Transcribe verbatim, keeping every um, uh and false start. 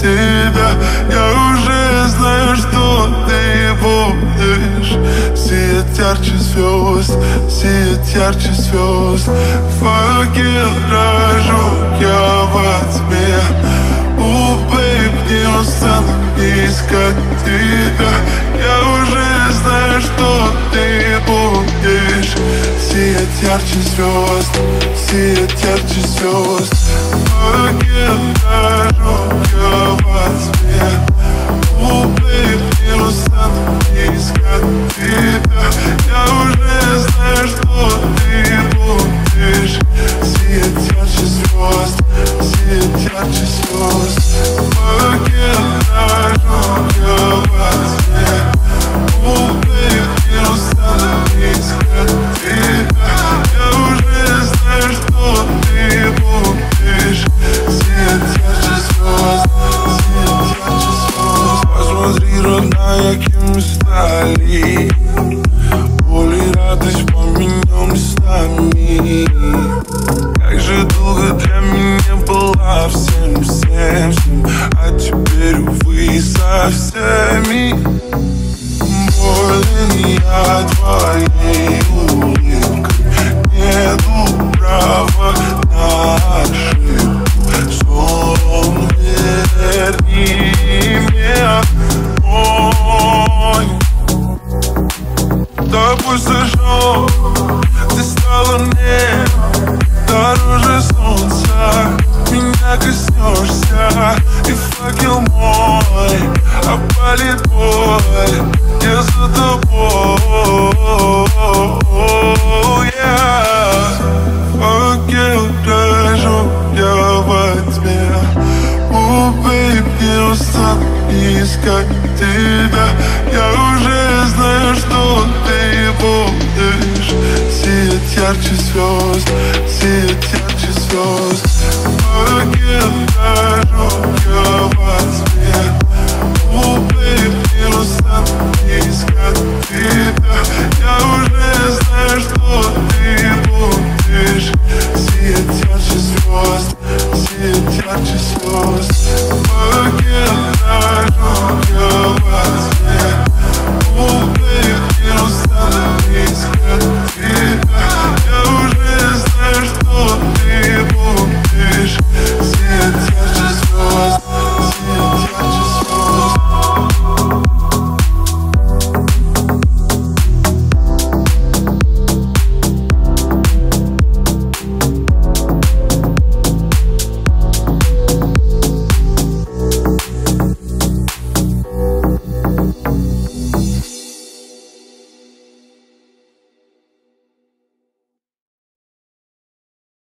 тебя. Я уже знаю, что ты будешь сиять ярче звезд, сиять ярче звезд. Факел рожу я во тьме. О, бейб, не устану искать тебя. Я уже знаю, что ты будешь сиять ярче звезд, сиять ярче звезд. Факел рожу я во тьме. О, бейб, не устану искать тебя. Я уже знаю, что ты будешь сиять ярче звезд, сиять ярче звезд. Факел рожу я во тьме. О, бейб, не устану искать тебя. Я уже знаю, что ты будешь сиять ярче звезд, сиять ярче звезд. Посмотри, родная, кем мы стали. Боль и радость поменял местами. Как же долго для меня была всем, всем, всем, а теперь, увы, со всеми. Болен я твоей улыбкой, нету права на ошибку. Сон, верни мне огонь. Тобой сожжён, ты стала мне дороже солнца. Меня коснешься, и факел мой опалит боль.